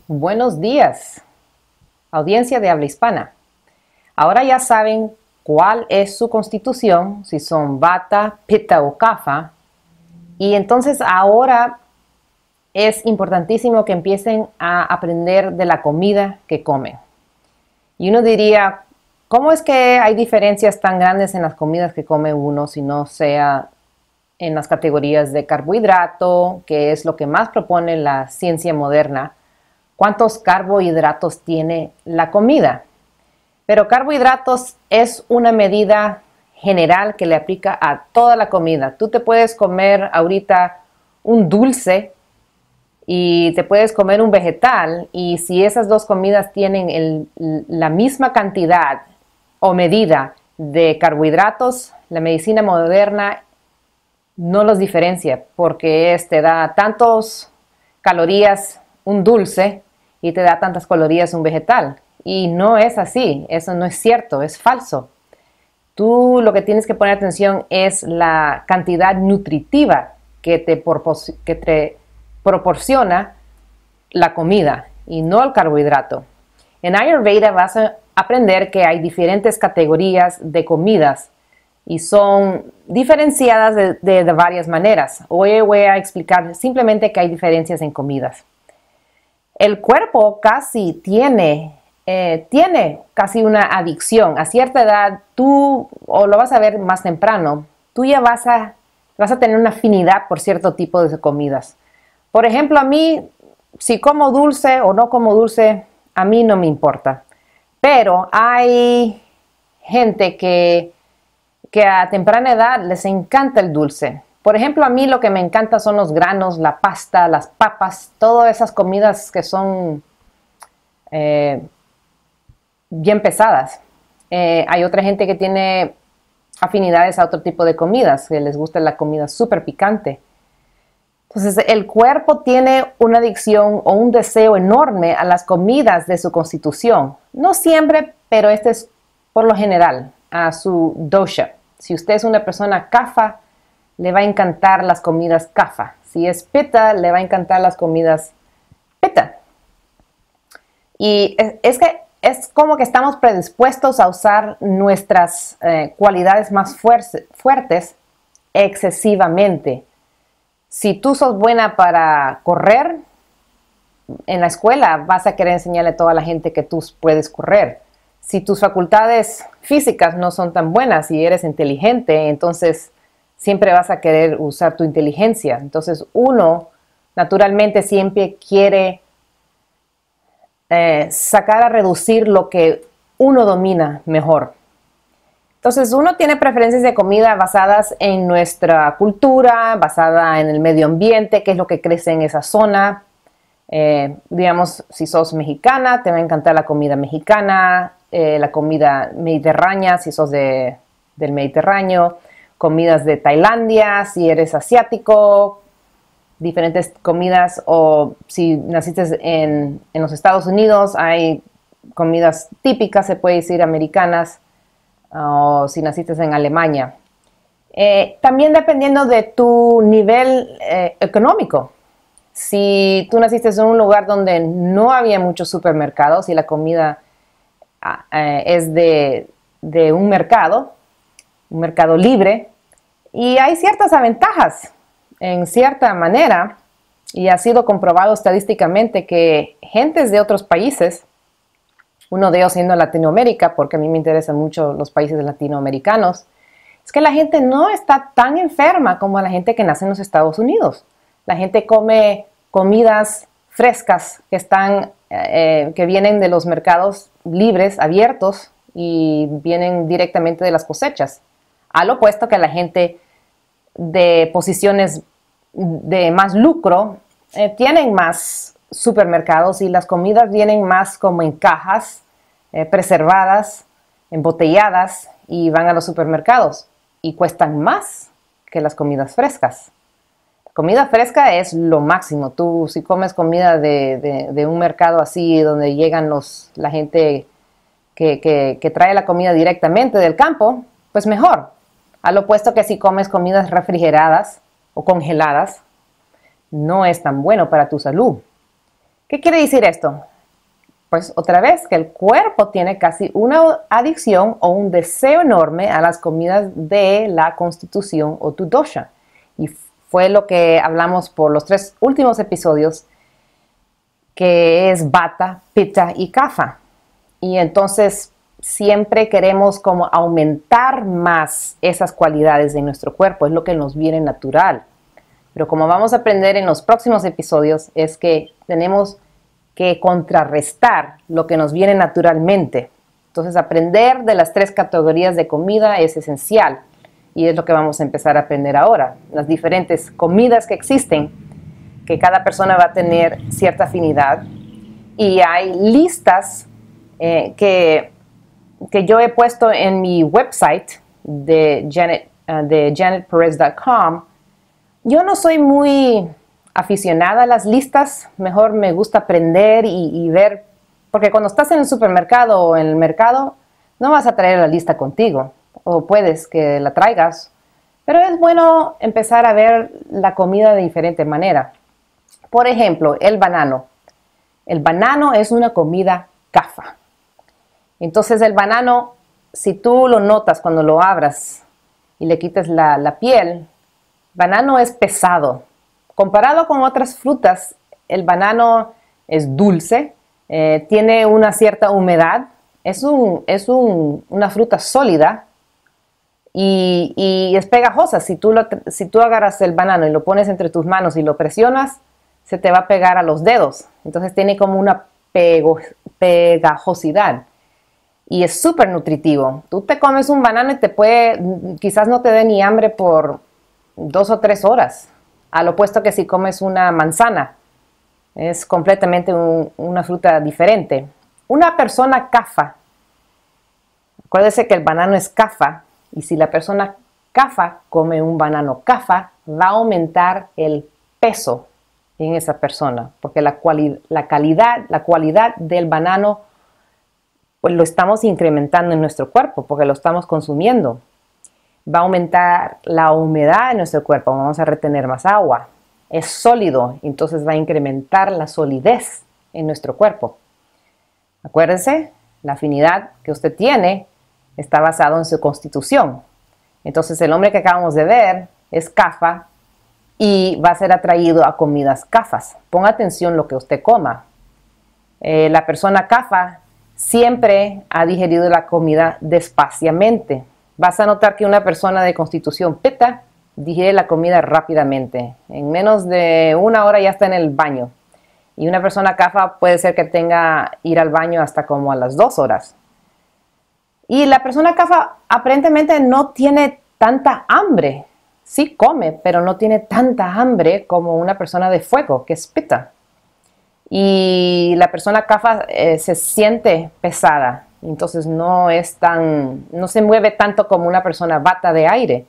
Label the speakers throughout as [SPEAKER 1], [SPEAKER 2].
[SPEAKER 1] Buenos días, audiencia de habla hispana. Ahora ya saben cuál es su constitución, si son Vata, Pitta o Kapha. Y entonces ahora es importantísimo que empiecen a aprender de la comida que comen. Y uno diría, ¿cómo es que hay diferencias tan grandes en las comidas que come uno si no sea en las categorías de carbohidrato, que es lo que más propone la ciencia moderna? ¿Cuántos carbohidratos tiene la comida? Pero carbohidratos es una medida general que le aplica a toda la comida. Tú te puedes comer ahorita un dulce y te puedes comer un vegetal, y si esas dos comidas tienen la misma cantidad o medida de carbohidratos, la medicina moderna no los diferencia, porque te da tantas calorías un dulce y te da tantas calorías un vegetal. Y no es así, eso no es cierto, es falso. Tú lo que tienes que poner atención es la cantidad nutritiva que te proporciona la comida y no el carbohidrato. En Ayurveda vas a aprender que hay diferentes categorías de comidas y son diferenciadas de varias maneras. Hoy voy a explicar simplemente que hay diferencias en comidas. El cuerpo casi tiene casi una adicción. A cierta edad, tú, o lo vas a ver más temprano, tú ya vas a tener una afinidad por cierto tipo de comidas. Por ejemplo, a mí, si como dulce o no como dulce, a mí no me importa. Pero hay gente que a temprana edad les encanta el dulce. Por ejemplo, a mí lo que me encanta son los granos, la pasta, las papas, todas esas comidas que son bien pesadas. Hay otra gente que tiene afinidades a otro tipo de comidas, que les gusta la comida súper picante. Entonces, el cuerpo tiene una adicción o un deseo enorme a las comidas de su constitución. No siempre, pero este es por lo general, a su dosha. Si usted es una persona kapha, le va a encantar las comidas kapha. Si es pitta, le va a encantar las comidas pitta. Y es que es como que estamos predispuestos a usar nuestras cualidades más fuertes excesivamente. Si tú sos buena para correr, en la escuela vas a querer enseñarle a toda la gente que tú puedes correr. Si tus facultades físicas no son tan buenas y eres inteligente, entonces siempre vas a querer usar tu inteligencia. Entonces uno naturalmente siempre quiere sacar a reducir lo que uno domina mejor. Entonces uno tiene preferencias de comida basadas en nuestra cultura, basada en el medio ambiente, qué es lo que crece en esa zona. Digamos, si sos mexicana, te va a encantar la comida mexicana, la comida mediterránea, si sos del Mediterráneo, comidas de Tailandia, si eres asiático, diferentes comidas, o si naciste en los Estados Unidos, hay comidas típicas, se puede decir, americanas, o si naciste en Alemania. También dependiendo de tu nivel económico. Si tú naciste en un lugar donde no había muchos supermercados y la comida es de un mercado libre, y hay ciertas ventajas en cierta manera, y ha sido comprobado estadísticamente que gentes de otros países, uno de ellos siendo Latinoamérica, porque a mí me interesan mucho los países latinoamericanos, es que la gente no está tan enferma como la gente que nace en los Estados Unidos. La gente come comidas frescas que vienen de los mercados libres, abiertos, y vienen directamente de las cosechas. Al opuesto que la gente de posiciones de más lucro tienen más supermercados y las comidas vienen más como en cajas, preservadas, embotelladas, y van a los supermercados y cuestan más que las comidas frescas. Comida fresca es lo máximo. Tú, si comes comida de un mercado así, donde llegan la gente que trae la comida directamente del campo, pues mejor. Al opuesto que si comes comidas refrigeradas o congeladas, no es tan bueno para tu salud. ¿Qué quiere decir esto? Pues otra vez que el cuerpo tiene casi una adicción o un deseo enorme a las comidas de la constitución o tu dosha. Y fue lo que hablamos por los 3 últimos episodios, que es Vata, Pitta y Kapha. Y entonces siempre queremos como aumentar más esas cualidades de nuestro cuerpo, es lo que nos viene natural. Pero como vamos a aprender en los próximos episodios, es que tenemos que contrarrestar lo que nos viene naturalmente. Entonces aprender de las 3 categorías de comida es esencial y es lo que vamos a empezar a aprender ahora. Las diferentes comidas que existen, que cada persona va a tener cierta afinidad, y hay listas que yo he puesto en mi website de janetperez.com. Yo no soy muy aficionada a las listas, mejor me gusta aprender y ver, porque cuando estás en el supermercado o en el mercado, no vas a traer la lista contigo, o puedes que la traigas, pero es bueno empezar a ver la comida de diferente manera. Por ejemplo, el banano. El banano es una comida kapha. Entonces el banano, si tú lo notas cuando lo abras y le quites la piel, el banano es pesado. Comparado con otras frutas, el banano es dulce, tiene una cierta humedad, es una fruta sólida y es pegajosa. Si tú agarras el banano y lo pones entre tus manos y lo presionas, se te va a pegar a los dedos. Entonces tiene como una pegajosidad. Y es súper nutritivo. Tú te comes un banano y quizás no te dé ni hambre por 2 o 3 horas. Al opuesto que si comes una manzana. Es completamente una fruta diferente. Una persona kapha. Acuérdese que el banano es kapha. Y si la persona kapha come un banano kapha, va a aumentar el peso en esa persona. Porque la cualidad del banano, pues lo estamos incrementando en nuestro cuerpo porque lo estamos consumiendo. Va a aumentar la humedad en nuestro cuerpo, vamos a retener más agua. Es sólido, entonces va a incrementar la solidez en nuestro cuerpo. Acuérdense, la afinidad que usted tiene está basado en su constitución. Entonces el hombre que acabamos de ver es kapha y va a ser atraído a comidas kaphas. Ponga atención lo que usted coma. La persona kapha siempre ha digerido la comida despaciamente. Vas a notar que una persona de constitución pitta digiere la comida rápidamente. En menos de 1 hora ya está en el baño. Y una persona kapha puede ser que tenga ir al baño hasta como a las 2 horas. Y la persona kapha aparentemente no tiene tanta hambre. Sí come, pero no tiene tanta hambre como una persona de fuego, que es pitta. Y la persona kapha se siente pesada, entonces no se mueve tanto como una persona vata de aire.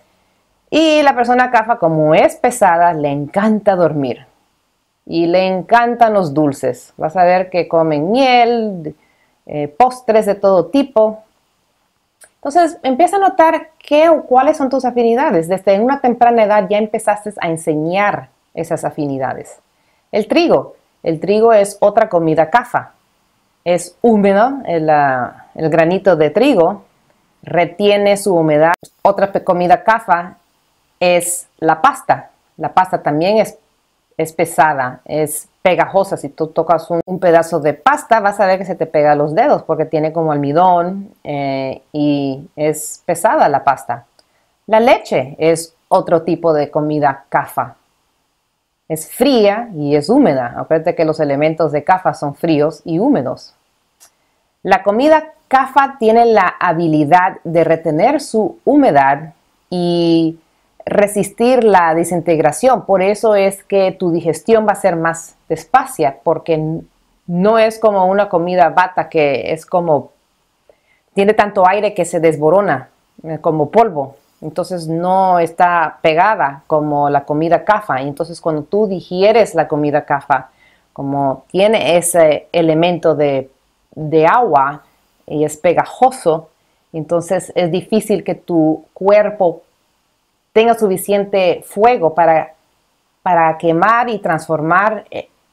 [SPEAKER 1] Y la persona kapha, como es pesada, le encanta dormir y le encantan los dulces. Vas a ver que comen miel, postres de todo tipo. Entonces empieza a notar cuáles son tus afinidades. Desde una temprana edad ya empezaste a enseñar esas afinidades. El trigo. El trigo es otra comida kapha. Es húmedo, el granito de trigo retiene su humedad. Otra comida kapha es la pasta. La pasta también es pesada, es pegajosa. Si tú tocas un pedazo de pasta, vas a ver que se te pega a los dedos porque tiene como almidón y es pesada la pasta. La leche es otro tipo de comida kapha. Es fría y es húmeda. Acuérdate que los elementos de kapha son fríos y húmedos. La comida kapha tiene la habilidad de retener su humedad y resistir la desintegración. Por eso es que tu digestión va a ser más despacia, porque no es como una comida vata que es como, tiene tanto aire que se desborona como polvo. Entonces no está pegada como la comida kapha. Entonces cuando tú digieres la comida kapha, como tiene ese elemento de agua y es pegajoso, entonces es difícil que tu cuerpo tenga suficiente fuego para quemar y transformar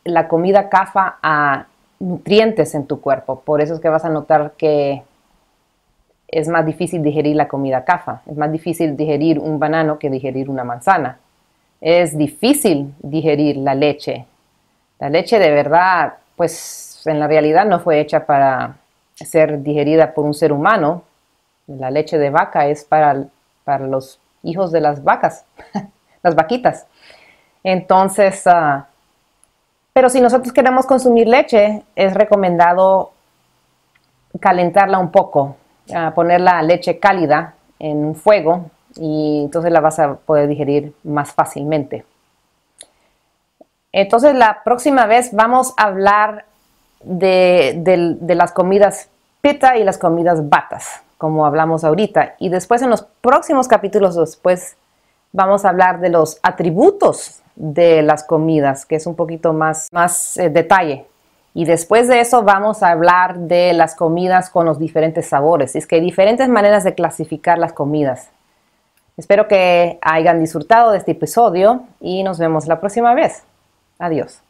[SPEAKER 1] la comida CAFA a nutrientes en tu cuerpo. Por eso es que vas a notar que es más difícil digerir la comida CAFA. Es más difícil digerir un banano que digerir una manzana. Es difícil digerir la leche. La leche de verdad, pues en la realidad no fue hecha para ser digerida por un ser humano. La leche de vaca es para los hijos de las vacas, las vaquitas. Entonces, pero si nosotros queremos consumir leche, es recomendado calentarla un poco, poner la leche cálida en un fuego y entonces la vas a poder digerir más fácilmente. Entonces la próxima vez vamos a hablar de las comidas pitta y las comidas batas, como hablamos ahorita. Y después en los próximos capítulos después vamos a hablar de los atributos de las comidas, que es un poquito más detalle. Y después de eso vamos a hablar de las comidas con los diferentes sabores. Es que hay diferentes maneras de clasificar las comidas. Espero que hayan disfrutado de este episodio y nos vemos la próxima vez. Adiós.